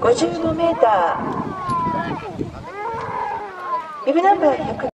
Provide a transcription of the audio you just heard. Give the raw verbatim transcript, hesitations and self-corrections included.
ごじゅうごメーター、ビブナンバーひゃく